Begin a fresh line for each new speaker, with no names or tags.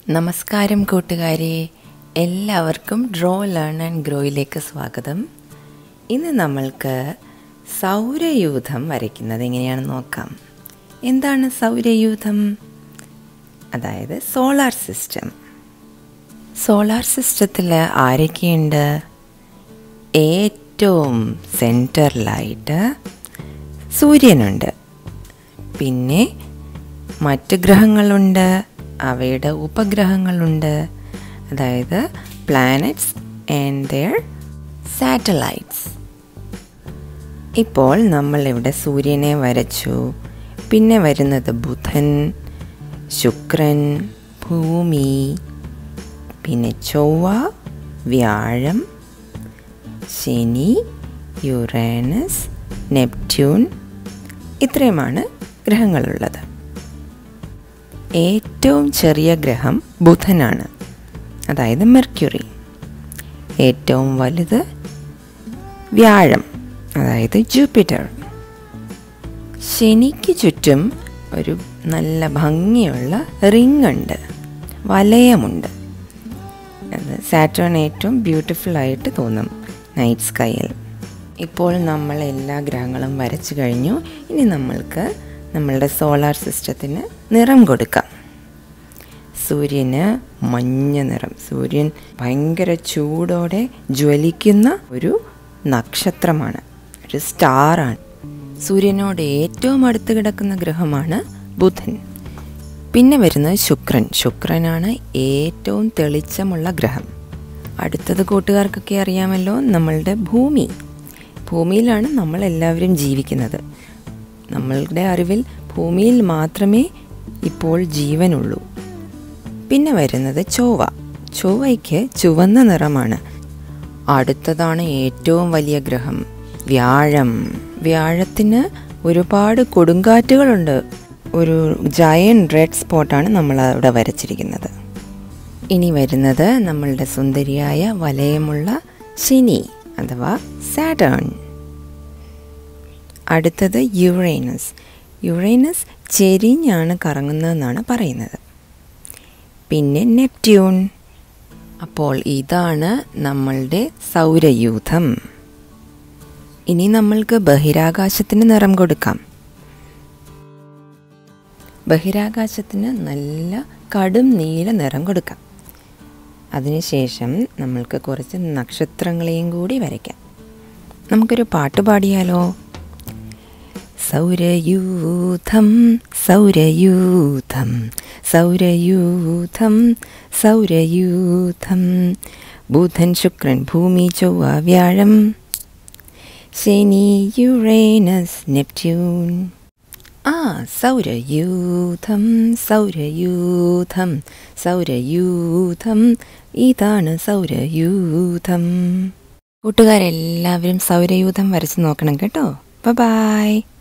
നമസ്കാരം കൂട്ടുകാരെ, എല്ലാവർക്കും ഡ്രോ ലേൺ ആൻഡ് ഗ്രോയിലേക്ക് സ്വാഗതം. ഇന്ന് നമ്മൾക്ക് സൗരയൂഥം വരയ്ക്കുന്നത് എങ്ങനെയാണെന്ന് നോക്കാം. എന്താണ് സൗരയൂഥം? അതായത് സോളാർ സിസ്റ്റം. സോളാർ സിസ്റ്റത്തിൽ ആരൊക്കെയുണ്ട്? ഏറ്റവും സെൻറ്ററിലായിട്ട് സൂര്യനുണ്ട്. പിന്നെ മറ്റ് ഗ്രഹങ്ങളുണ്ട്, അവയുടെ ഉപഗ്രഹങ്ങളുണ്ട്, അതായത് പ്ലാനറ്റ്സ് ആൻഡ് ദെയർ സാറ്റലൈറ്റ്സ്. ഇപ്പോൾ നമ്മളിവിടെ സൂര്യനെ വരച്ചു. പിന്നെ വരുന്നത് ബുധൻ, ശുക്രൻ, ഭൂമി, പിന്നെ ചൊവ്വ, വ്യാഴം, ശനി, യുറേനസ്, നെപ്റ്റ്യൂൺ, ഇത്രയുമാണ് ഗ്രഹങ്ങളുള്ളത്. ഏറ്റവും ചെറിയ ഗ്രഹം ബുധനാണ്, അതായത് മെർക്യൂറി. ഏറ്റവും വലുത് വ്യാഴം, അതായത് ജൂപ്പിറ്റർ. ശനിക്ക് ചുറ്റും ഒരു നല്ല ഭംഗിയുള്ള റിംഗ് ഉണ്ട്, വലയമുണ്ട്. അത് സാറ്റേൺ ഏറ്റവും ബ്യൂട്ടിഫുൾ ആയിട്ട് തോന്നും നൈറ്റ് സ്കൈയിൽ. ഇപ്പോൾ നമ്മൾ എല്ലാ ഗ്രഹങ്ങളും വരച്ചു കഴിഞ്ഞു. ഇനി നമ്മൾക്ക് നമ്മളുടെ സോളാർ സിസ്റ്റത്തിന് നിറം കൊടുക്കാം. സൂര്യന് മഞ്ഞ നിറം. സൂര്യൻ ഭയങ്കര ചൂടോടെ ജ്വലിക്കുന്ന ഒരു നക്ഷത്രമാണ്, ഒരു സ്റ്റാറാണ്. സൂര്യനോട് ഏറ്റവും അടുത്ത് കിടക്കുന്ന ഗ്രഹമാണ് ബുധൻ. പിന്നെ വരുന്നത് ശുക്രൻ. ശുക്രനാണ് ഏറ്റവും തെളിച്ചമുള്ള ഗ്രഹം. അടുത്തത് കൂട്ടുകാർക്കൊക്കെ അറിയാമല്ലോ, നമ്മളുടെ ഭൂമി. ഭൂമിയിലാണ് നമ്മളെല്ലാവരും ജീവിക്കുന്നത്. നമ്മളുടെ അറിവിൽ ഭൂമിയിൽ മാത്രമേ ഇപ്പോൾ ജീവനുള്ളൂ. പിന്നെ വരുന്നത് ചൊവ്വ. ചൊവ്വയ്ക്ക് ചുവന്ന നിറമാണ്. അടുത്തതാണ് ഏറ്റവും വലിയ ഗ്രഹം വ്യാഴം. വ്യാഴത്തിന് ഒരുപാട് കൊടുങ്കാറ്റുകളുണ്ട്. ഒരു ജയന്റ് റെഡ് സ്പോട്ടാണ് നമ്മൾ അവിടെ വരച്ചിരിക്കുന്നത്. ഇനി വരുന്നത് നമ്മളുടെ സുന്ദരിയായ വലയമുള്ള ശനി അഥവാ സാറ്റേൺ. അടുത്തത് യുറേനസ്. യുറേനസ് ചെരിഞ്ഞാണ് കറങ്ങുന്നതെന്നാണ് പറയുന്നത്. പിന്നെ നെപ്റ്റ്യൂൺ. അപ്പോൾ ഇതാണ് നമ്മളുടെ സൗരയൂഥം. ഇനി നമ്മൾക്ക് ബഹിരാകാശത്തിന് നിറം കൊടുക്കാം. ബഹിരാകാശത്തിന് നല്ല കടും നീല നിറം കൊടുക്കാം. അതിനുശേഷം നമ്മൾക്ക് കുറച്ച് നക്ഷത്രങ്ങളെയും കൂടി വരയ്ക്കാം. നമുക്കൊരു പാട്ട് പാടിയാലോ? സൗരയൂഥം സൗരയൂഥം സൗരയൂഥം സൗരയൂഥം, ബുധൻ ശുക്രൻ ഭൂമി ചൊവ്വ വ്യാഴം, ശനി യുറേനസ് നെപ്റ്റ്യൂൺ. സൗരയൂഥം സൗരയൂഥം സൗരയൂഥം, ഇതാണ് സൗരയൂഥം. കൂട്ടുകാരെല്ലാവരും സൗരയൂഥം വരച്ച് നോക്കണം കേട്ടോ. ബൈ.